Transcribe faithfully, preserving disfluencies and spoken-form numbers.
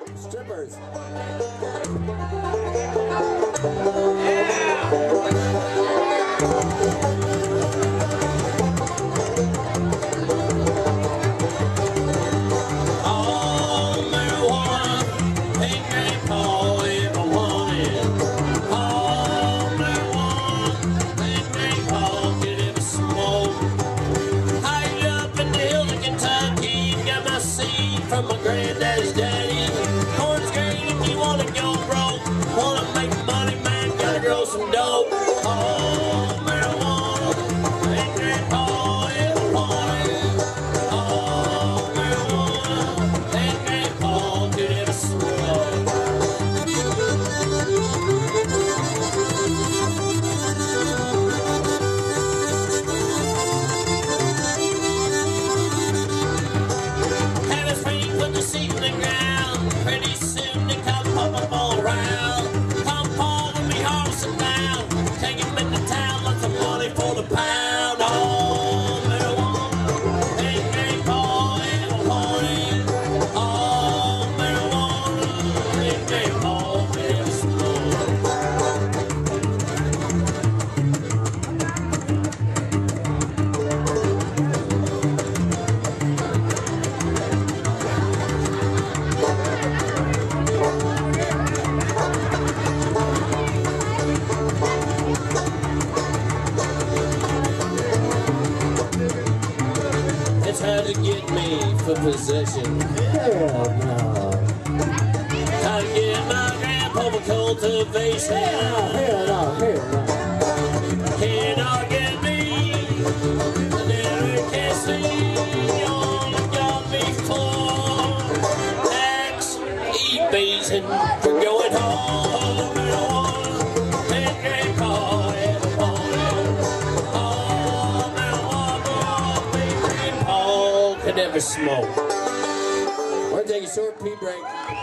Strippers. From my granddad's daddy. Corn's green if you wanna go broke. Wanna make money, man, gotta grow some dope. Oh, marijuana, and grandpa ever wanted. Oh, marijuana, and grandpa could ever smoke. Pretty soon they come pop up all around. Come Paul with me horsing down. Take him into town, lots of money for the pound. Oh, marijuana, ain't grandpa ever wanted. Oh, marijuana, ain't grandpa ever How to get me for possession. Hell no. How to get my grandpa for cultivation. Hell, hell no, hell no. Cannot get me. I never can see. All you got me for. Tax, evasion, for going home. Marijuana, and grandpa ever wanted. Oh, marijuana, could never smoke. We're gonna take a short pee break.